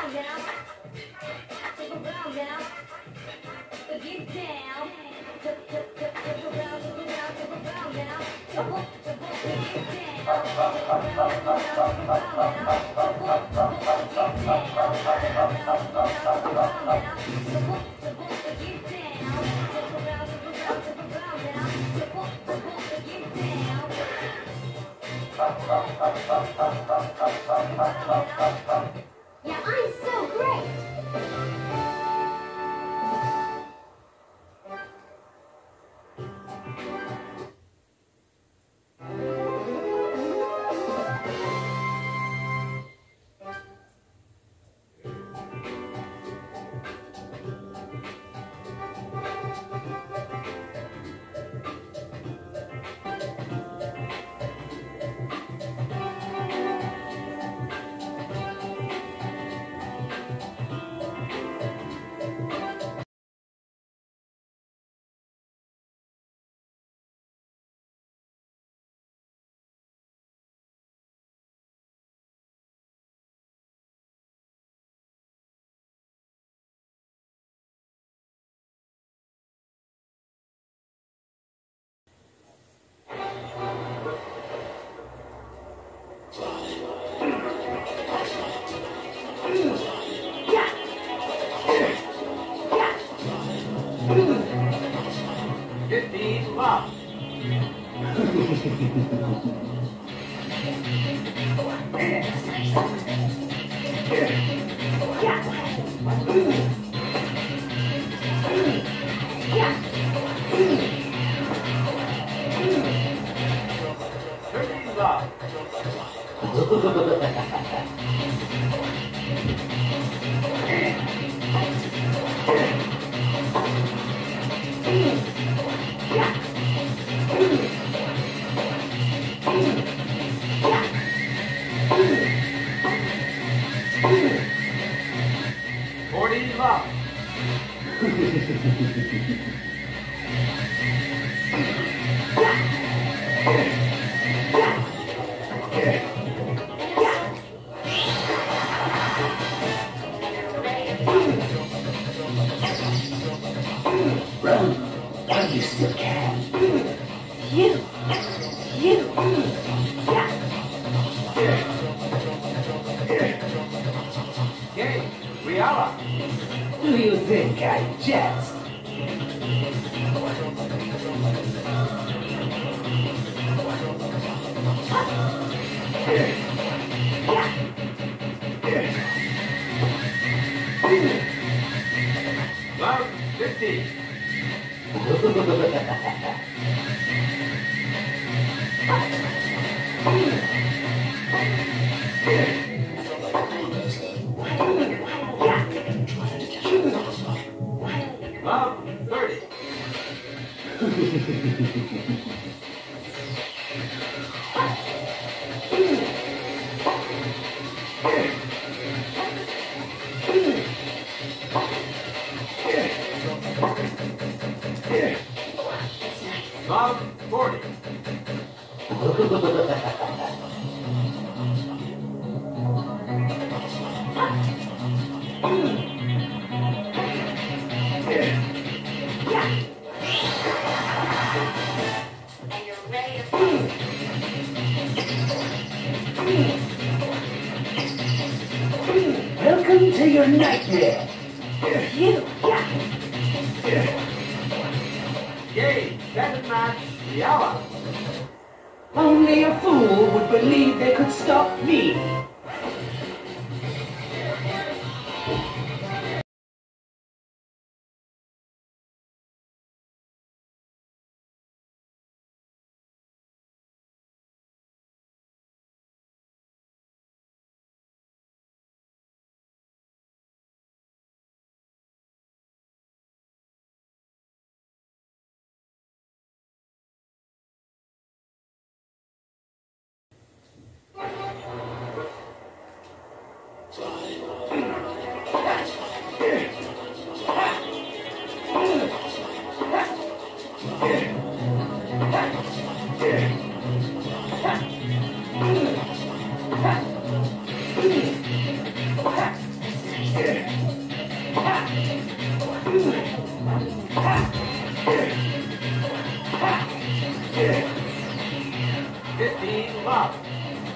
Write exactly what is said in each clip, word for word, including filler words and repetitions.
Yeah, I'm so great! fifteen love. thirteen love. forty love. Run, while you still can. You! You! Okay, Reala. Do you think I jest? Love fifty. Love thirty. Love forty. Welcome to your nightmare. You! Yay, seven match Reala. Only a fool would believe they could stop me.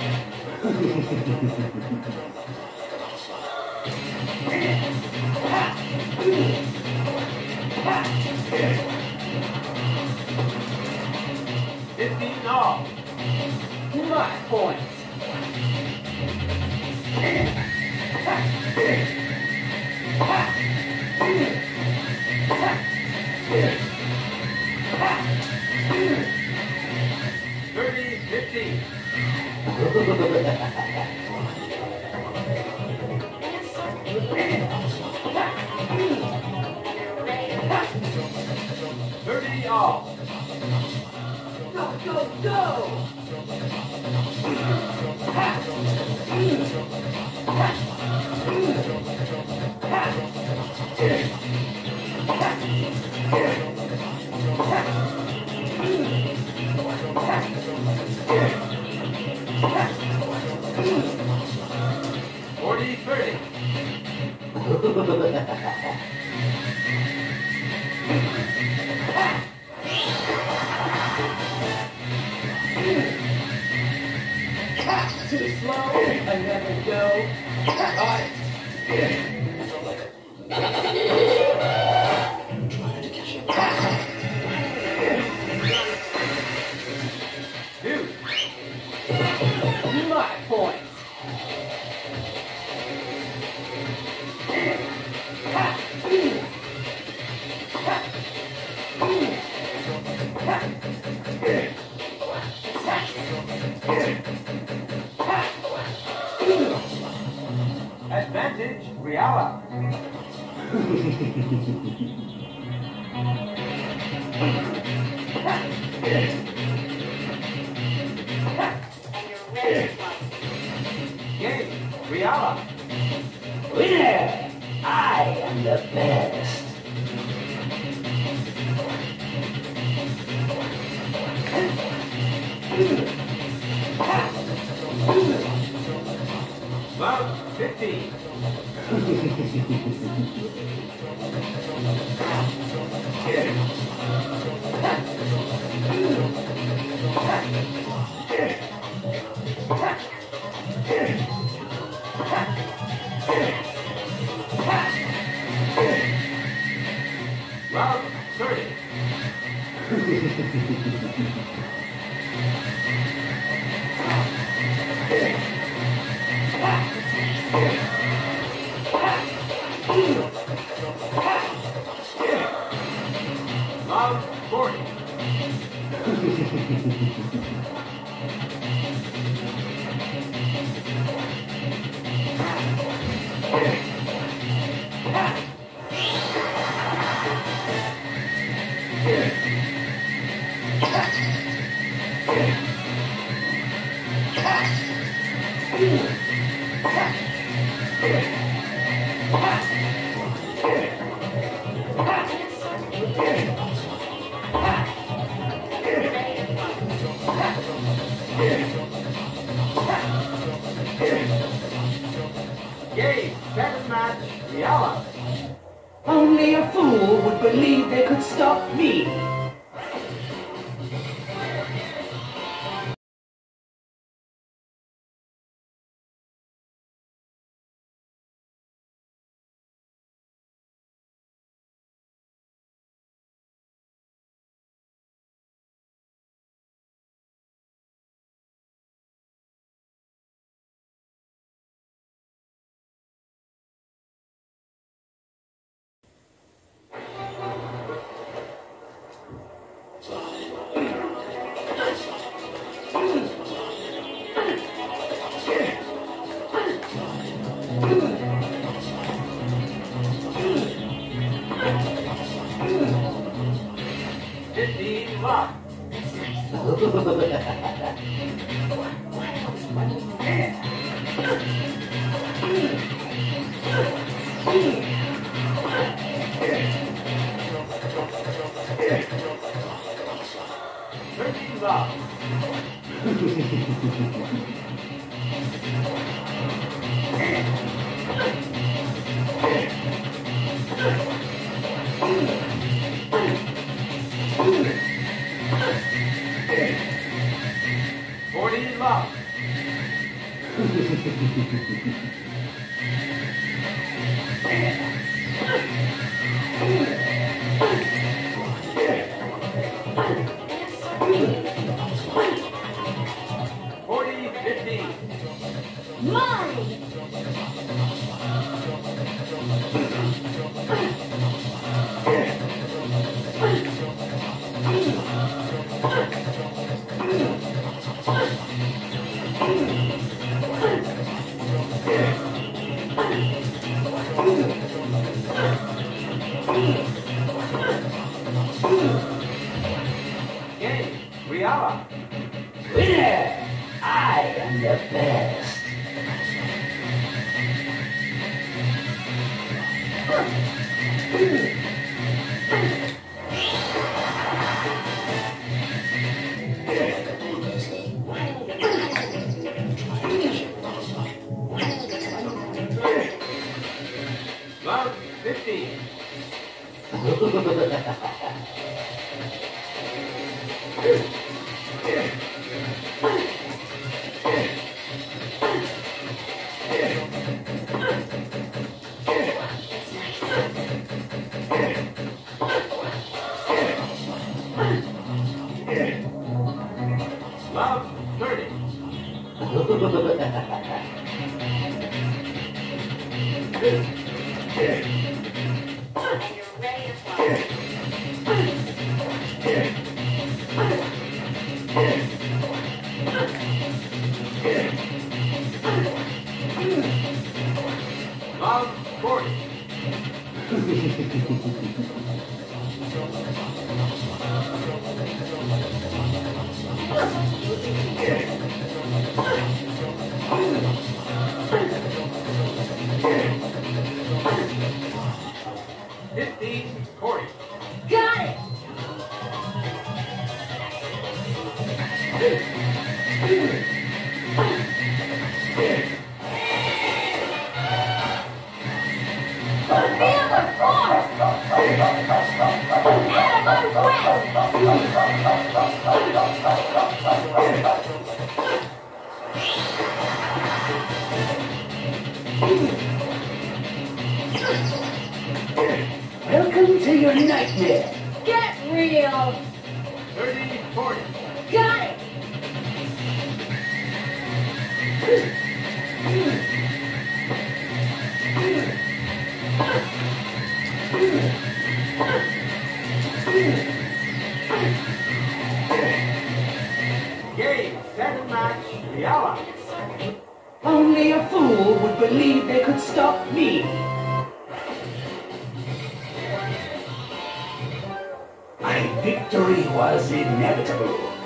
Fifteen all. My point. Thirty, fifteen. Thirty all. Go, go, go! Forty, thirty. Too slow, another go. Alright. Two. My point. Advantage, Reala. Game, Reala. Winner! I am the best. Love, fifteen. Love, thirty. Love, forty. Game, second match, Reala. Only a fool would believe they could stop me. forty fifteen. Mine! Game. Reala. Winner! I am the best. Love fifteen. Love thirty. And you're ready to fly. Love forty. fifteen forty. Got it! Feel the force! Out of my Welcome to your nightmare. Get real! thirty forty. Got it! Game. Second match. Reala. Only a fool would believe they could stop me. My victory was inevitable.